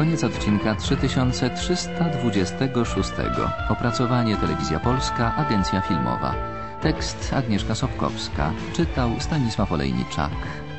Koniec odcinka 3326. Opracowanie Telewizja Polska, Agencja Filmowa. Tekst Agnieszka Sobkowska. Czytał Stanisław Olejniczak.